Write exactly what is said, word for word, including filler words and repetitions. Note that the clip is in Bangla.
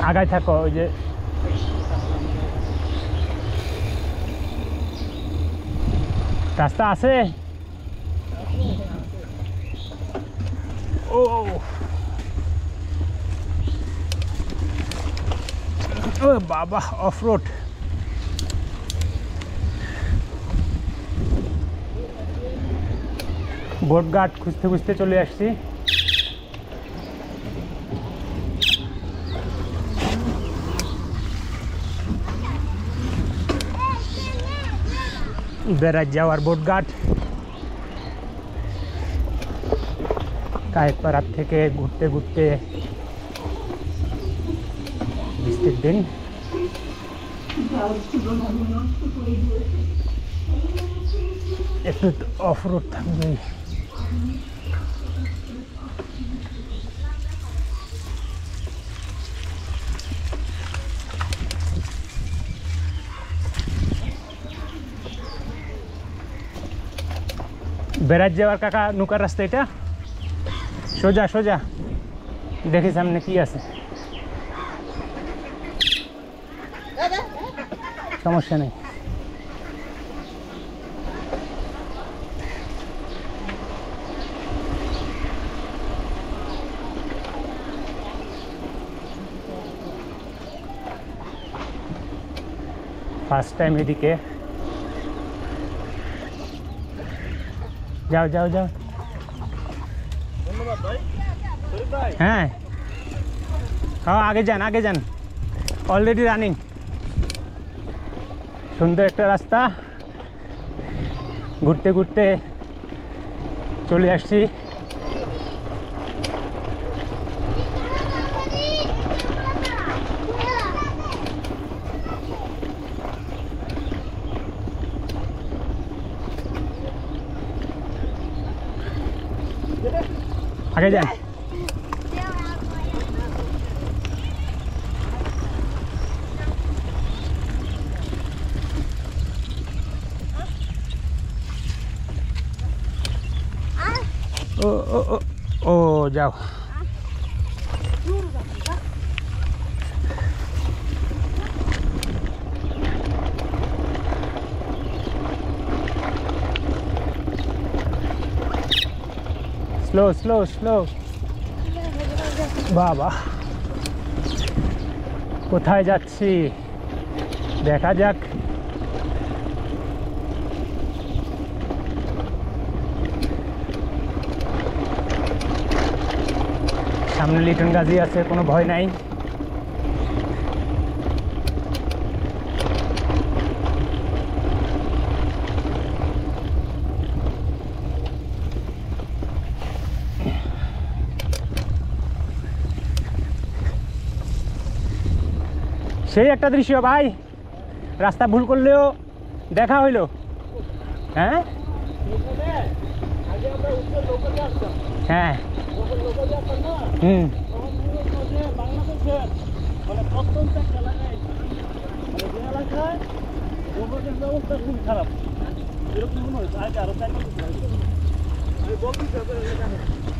আগায় থাকো ওই যে রাস্তা আছে ও ও বাবা অফ রোড বোট ঘাট খুঁজতে খুঁজতে চলে আসছি বেড়াত যাওয়ার বোট ঘাট কায়েতপাড়ার থেকে ঘুরতে ঘুরতে বৃষ্টির দিন একটু অফ রোড থাকবে বেড়াত যাওয়ার কাকা নৌকার রাস্তা এটা সোজা সোজা দেখি সামনে কি আছে সমস্যা নেই ফার্স্ট টাইম এদিকে যাও যাও যাও হ্যাঁ হ্যাঁ আগে যান আগে যান অলরেডি রানিং সুন্দর একটা রাস্তা ঘুরতে ঘুরতে চলে আসছি আগে যান ও ও ও ও যাও স্লো স্লো স্লো বাবা কোথায় যাচ্ছি দেখা যাক সামনে লিটন গাজী আছে কোনো ভয় নাই সেই একটা দৃশ্য ভাই রাস্তা ভুল করলেও দেখা হইলো হ্যাঁ হ্যাঁ হুম খারাপ এরকম মনে হয়েছে আগে আরো চার